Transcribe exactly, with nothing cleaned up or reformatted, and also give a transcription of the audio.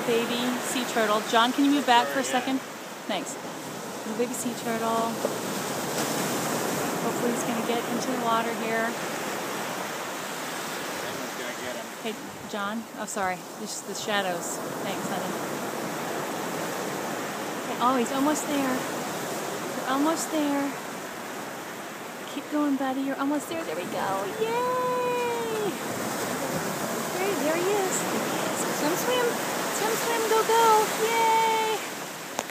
baby sea turtle. John, can you move back for a second? Thanks. Little baby sea turtle. Hopefully he's going to get into the water here. Someone's going to get him. Hey, John. Oh, sorry. This the shadows. Thanks, honey. Okay. Oh, he's almost there. You're almost there. Keep going, buddy. You're almost there. There we go. Yay! There, there he is. There he is. Swim, swim. Swim, swim. Go, go. Yay!